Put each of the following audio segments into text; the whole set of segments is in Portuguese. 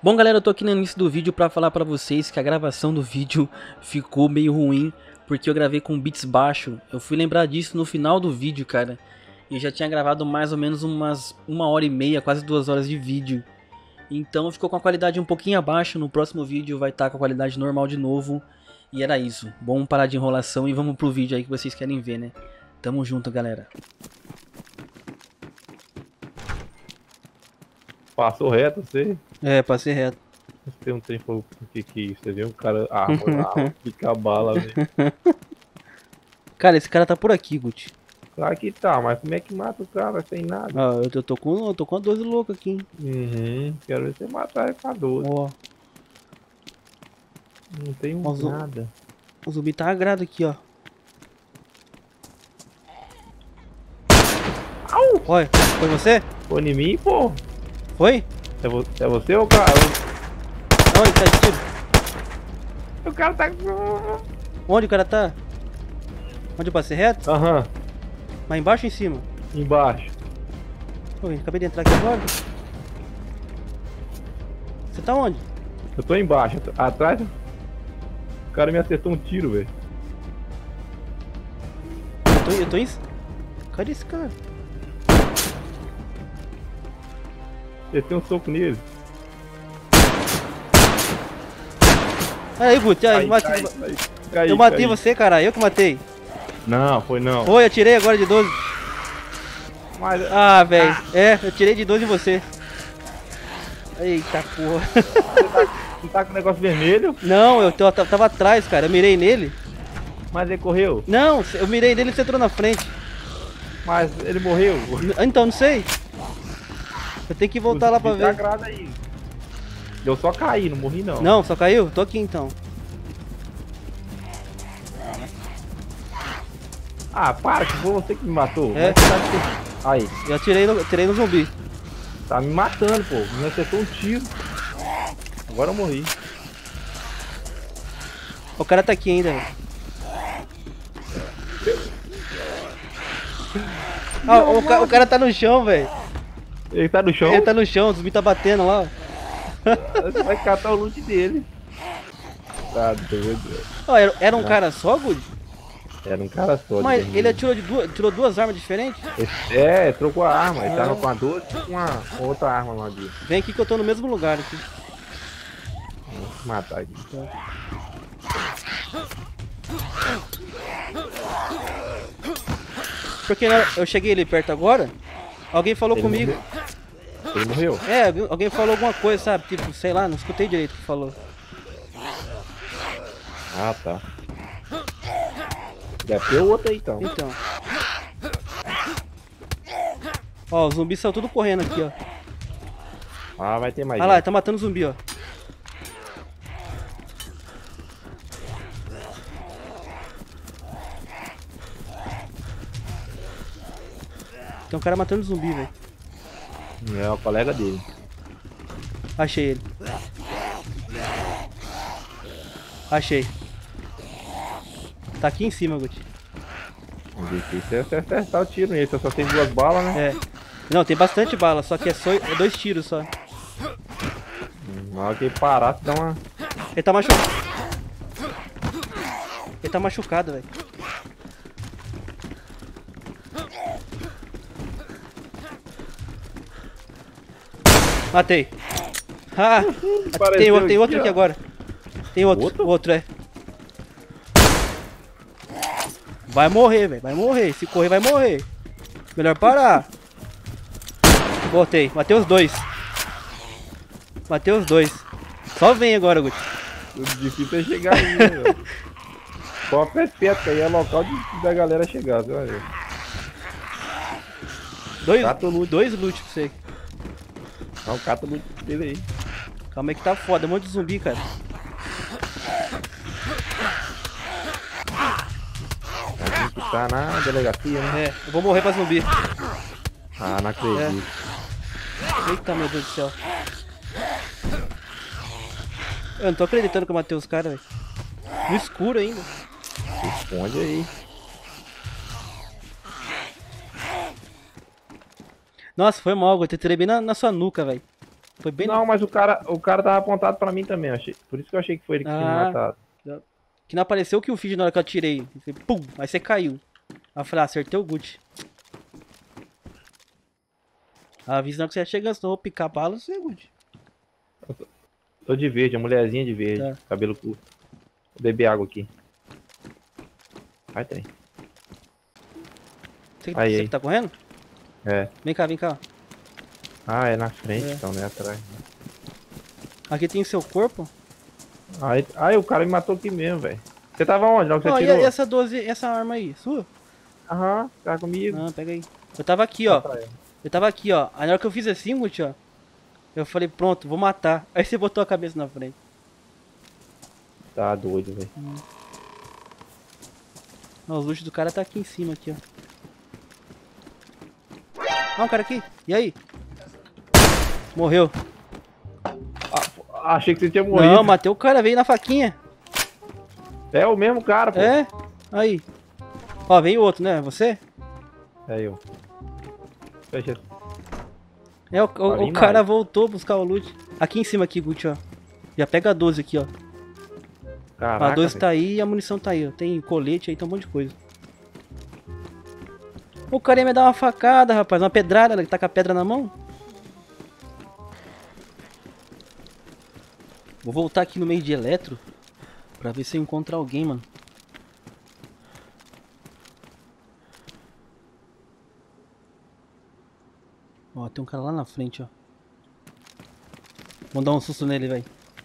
Bom, galera, eu tô aqui no início do vídeo pra falar pra vocês que a gravação do vídeo ficou meio ruim, porque eu gravei com bits baixo. Eu fui lembrar disso no final do vídeo, cara. E eu já tinha gravado mais ou menos umas 1h30, quase 2 horas de vídeo. Então ficou com a qualidade um pouquinho abaixo. No próximo vídeo vai estar com a qualidade normal de novo. E era isso. Vamos parar de enrolação e vamos pro vídeo aí que vocês querem ver, né? Tamo junto, galera. Passou reto, você? É, passei reto. Tem um trem falou o que é isso? Você viu um cara arma, pica a bala, velho. Cara, esse cara tá por aqui, Guti. Claro que tá, mas como é que mata o cara sem nada? Ah, eu tô com a 12 louca aqui, hein? Quero ver você matar ele com a 12. Ó, Não tem nada. o zumbi tá agrado aqui, ó. Au! Olha, foi você? Foi em mim, pô. Foi? É você ou o cara? Onde tá esse tiro? O cara tá... Onde o cara tá? Onde eu passei reto? Aham, Lá embaixo ou em cima? embaixo. Oi, acabei de entrar aqui agora. Você tá onde? Eu tô embaixo, atrás. O cara me acertou um tiro, velho. Eu tô em... Cadê esse cara? Você tem um soco nele. Aí, Guti, aí, eu matei você, cara. Eu que matei. Não, foi não. Foi, eu tirei agora de 12. Mas... Ah, velho. É, eu tirei de 12 em você. Eita porra. Não tá com o negócio vermelho? Não, eu tava atrás, cara. Eu mirei nele. Mas ele correu. Não, eu mirei nele e você entrou na frente. Mas ele morreu. Então, não sei. Eu tenho que voltar lá pra ver. Agrada aí. Eu só caí, não morri não. Não, só caiu? Tô aqui então. Ah, para, que foi você que me matou. É. Aí, Eu atirei no zumbi. tá me matando, pô. Me acertou um tiro. Agora eu morri. O cara tá aqui ainda, velho. Ah, o cara tá no chão, velho. Ele tá no chão? Ele tá no chão, o zumbi tá batendo lá. Você vai catar o loot dele. Tá doido. Ó, era um cara só, Good? Era um cara só. Mas ele atirou tirou duas armas diferentes? É, trocou a arma. Ele tava com a 12 e com outra arma lá dentro. Vem aqui que eu tô no mesmo lugar aqui. Vou matar aqui. Porque eu cheguei ali perto agora, alguém falou Ele comigo. morreu? Ele morreu? É, alguém falou alguma coisa, sabe? Tipo, sei lá, não escutei direito o que falou. Ah, tá. Deve ter outro aí então. Então. Ó, os zumbis saiu tudo correndo aqui, ó. Ah, vai ter mais. Olha lá, ele tá matando zumbi, ó. Tem um cara matando zumbi, velho. É o colega dele. Achei ele. Achei. Tá aqui em cima, Guti. Difícil é acertar o tiro nele, só tem 2 balas, né? É. Não, tem bastante bala, só que é 2 tiros só. Na hora que ele parar, você dá uma... Ele tá machucado. Ele tá machucado, velho. Matei. Ah, tem outro aqui agora. Tem outro? Outro, é. Vai morrer, velho. Vai morrer. Se correr, vai morrer. Melhor parar. Voltei. Matei os dois. Matei os dois. Só vem agora, Guti. O difícil é chegar aí, né, velho? Só perto, aí é local da galera chegar, você vai ver. Dois loot pra você. Dá um cata loot dele aí. Calma aí que tá foda. Um monte de zumbi, cara. A gente tá na delegacia, né? É, eu vou morrer pra zumbi. Ah, não acredito. Eita, meu Deus do céu. Eu não tô acreditando que eu matei os caras, velho. No escuro ainda. Responde aí. Nossa, foi mal, eu tirei bem na sua nuca, velho. Foi bem... Não, mas o cara tava apontado pra mim também, eu achei. Por isso que eu achei que foi ele que tinha me matado. Que não apareceu o kill feed na hora que eu atirei. Pum, aí você caiu. Aí eu falei, acertei o Gucci. Avisa que você ia chegando, senão eu vou picar bala, você é Gucci. Tô de verde, a mulherzinha de verde, Tá. cabelo curto. Vou beber água aqui. Vai, tem. Você que tá correndo? É. Vem cá, vem cá. Ah, é na frente então, né? Atrás. Aqui tem seu corpo. Aí o cara me matou aqui mesmo, velho. Você tava onde? Não, você E atirou? essa 12, essa arma aí, sua? Aham, tá comigo. Ah, pega aí. Eu tava aqui, ó. Eu tava aqui, ó. Aí na hora que eu fiz assim, Gucci, ó. Eu falei, pronto, vou matar. Aí você botou a cabeça na frente. Tá doido, velho. Ó, os luxos do cara tá aqui em cima, aqui, ó. Ó, um cara aqui. E aí? Morreu. Achei que você tinha morrido. Não, matei o cara, veio na faquinha. É o mesmo cara, pô. É? Aí. Ó, veio outro, né? Você? É eu. Fecha. É, o cara voltou buscar o loot. Aqui em cima, aqui, Gucci, ó. Já pega a 12 aqui, ó. Caraca, A 12 tá aí e a munição tá aí, ó. Tem colete aí, tem um monte de coisa. O cara ia me dar uma facada, rapaz. Uma pedrada, ele tá com a pedra na mão. Vou voltar aqui no meio de eletro pra ver se eu encontro alguém, mano. Ó, tem um cara lá na frente, ó. Vamos dar um susto nele, velho.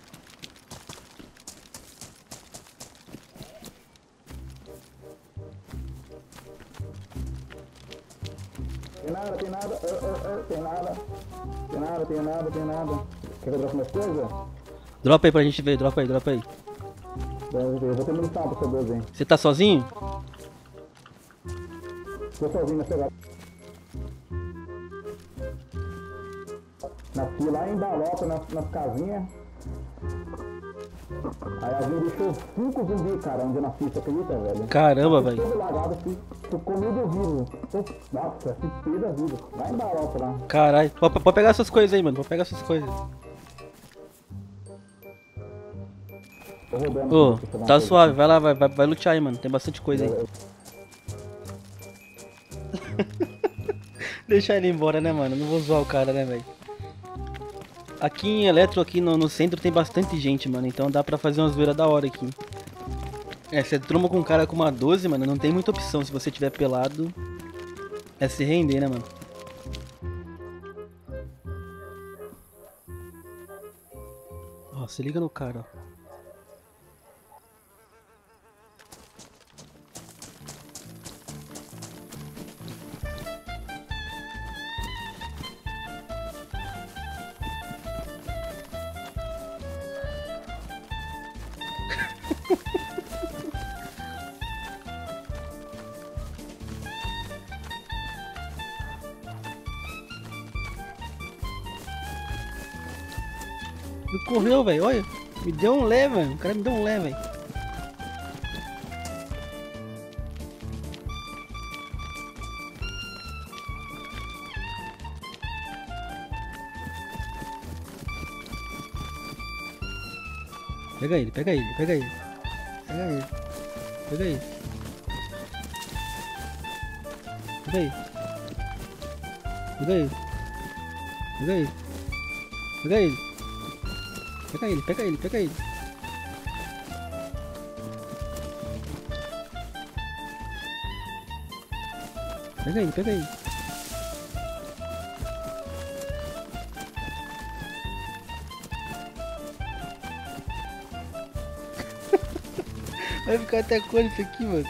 Tem nada, tem nada, tem nada. Tem nada, tem nada, tem nada. Quer que eu drope mais coisa? Dropa aí pra gente ver, dropa aí, dropa aí. Eu vou ter munição pra essa 12, hein. Você tá sozinho? Tô sozinho nessa pegada. Nasci lá em Balota, nas casinhas. Aí a gente deixou 5 zumbis, cara, onde eu nasci, você acredita, velho? Caramba, velho. Todo lagado, fui comido vivo. Nossa, que peda vivo. Lá em Balota, lá. Caralho. Pode pegar essas coisas aí, mano. Pode pegar essas coisas. Tô rodando. Ô, aqui, tá suave. Vai lá, vai lutear aí, mano. Tem bastante coisa aí. Deixar ele embora, né, mano? Não vou zoar o cara, né, velho? Aqui em Eletro, aqui no centro, tem bastante gente, mano. Então dá pra fazer uma zoeira da hora aqui. É, você tromba com um cara com uma 12, mano, não tem muita opção. Se você tiver pelado, é se render, né, mano? Ó, se liga no cara, ó. Ele correu, velho, olha. Me deu um lé, velho. O cara me deu um lé, velho. Pega ele, pega ele, pega ele. Pega ele. Pega ele. Pega ele. Pega ele. Pega ele. Pega ele. Pega ele, pega ele, pega ele. Pega ele, pega ele. Vai ficar até quando isso aqui, mano?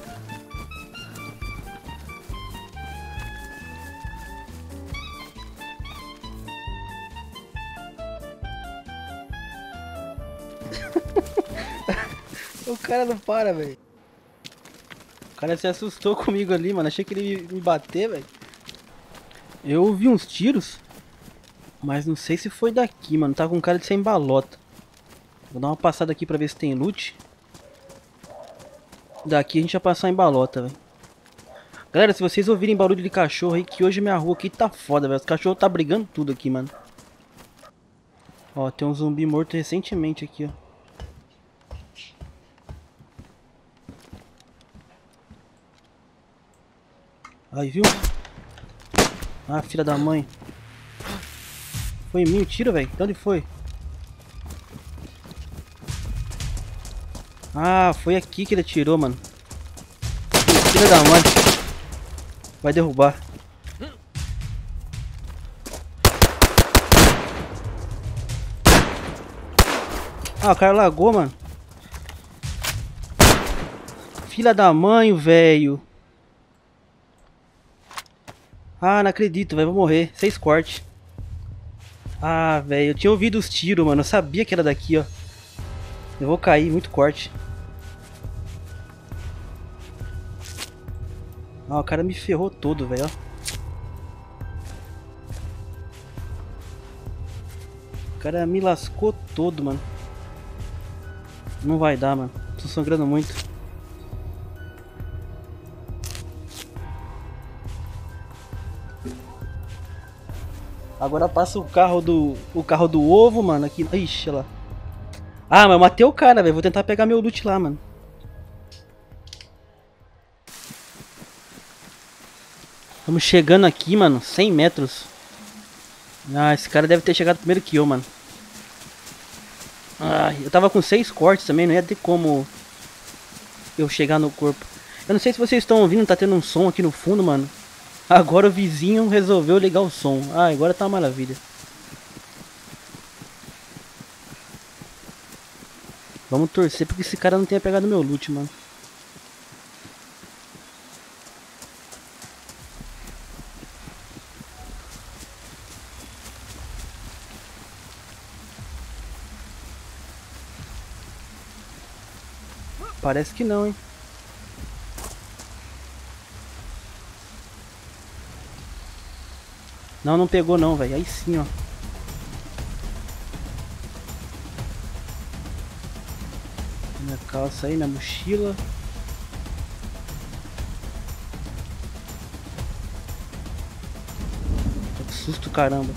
O cara não para, velho. O cara se assustou comigo ali, mano. Achei que ele ia me bater, velho. Eu ouvi uns tiros, mas não sei se foi daqui, mano. Tá com cara de ser em balota. Vou dar uma passada aqui pra ver se tem loot. Daqui a gente vai passar em balota, velho. Galera, se vocês ouvirem barulho de cachorro aí, que hoje minha rua aqui tá foda, velho. Os cachorros tá brigando tudo aqui, mano. Ó, tem um zumbi morto recentemente aqui, ó. Aí, viu? Ah, filha da mãe. Foi em mim o tiro, velho? De onde foi? Ah, foi aqui que ele atirou, mano. Filha da mãe. Vai derrubar. Ah, o cara lagou, mano. Filha da mãe, velho. Ah, não acredito, velho. Vou morrer. 6 cortes. Ah, velho. Eu tinha ouvido os tiros, mano. Eu sabia que era daqui, ó. Eu vou cair. Muito corte. Ah, o cara me ferrou todo, velho. O cara me lascou todo, mano. Não vai dar, mano. Tô sangrando muito. Agora passa o carro do ovo, mano, aqui. Ixi, olha lá. Ah, mas eu matei o cara, velho. Vou tentar pegar meu loot lá, mano. Estamos chegando aqui, mano. 100 metros. Ah, esse cara deve ter chegado primeiro que eu, mano. Ah, eu tava com 6 cortes também. Não ia ter como eu chegar no corpo. Eu não sei se vocês estão ouvindo. Tá tendo um som aqui no fundo, mano. Agora o vizinho resolveu ligar o som. Ah, agora tá uma maravilha. Vamos torcer porque esse cara não tenha pegado meu loot, mano. Parece que não, hein. Não, não pegou não, velho. Aí sim, ó. Minha calça aí, minha mochila. Que susto, caramba.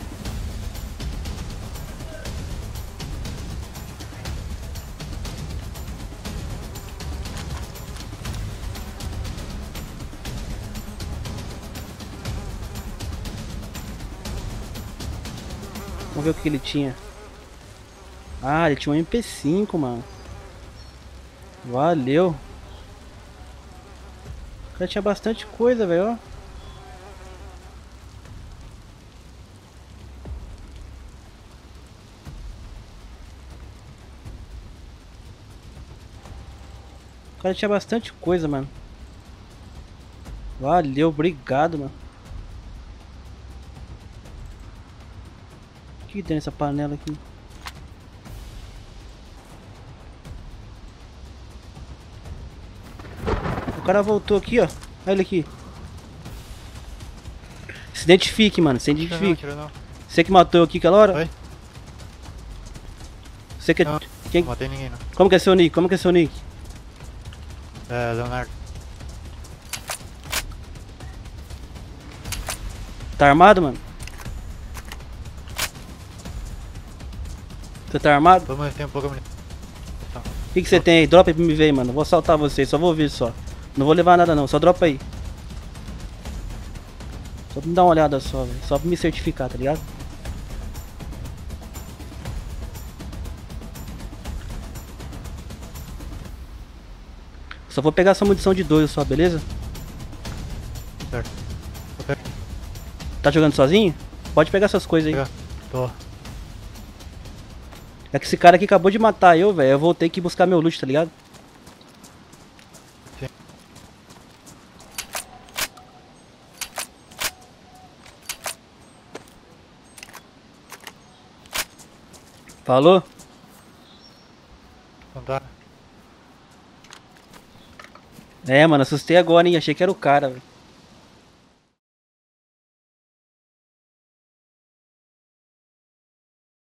Vamos ver o que ele tinha. Ah, ele tinha um MP5, mano. Valeu. O cara tinha bastante coisa, velho, ó. O cara tinha bastante coisa, mano. Valeu, obrigado, mano. O que tem nessa panela aqui? O cara voltou aqui, ó. Olha ele aqui. Se identifique, mano. Se identifique. Não. Você que matou eu aqui aquela hora? Oi? Você que... Não, Quem... não matei ninguém, não. Como que é seu nick? Como que é seu nick? É, Leonardo. Tá armado, mano? Você tá armado? Vamos, tem um pouco... munição. O que você tem aí? Dropa aí pra me ver, mano. Vou assaltar você, só vou ver só. Não vou levar nada não, só dropa aí. Só pra me dar uma olhada só, velho. Só pra me certificar, tá ligado? Só vou pegar essa munição de 2 só, beleza? Certo. Ok. Tá jogando sozinho? Pode pegar essas coisas aí. Pegar. Tô. É que esse cara aqui acabou de matar eu, velho. Eu vou ter que buscar meu loot, tá ligado? Sim. Falou? Não tá. É, mano, assustei agora, hein? Achei que era o cara, velho.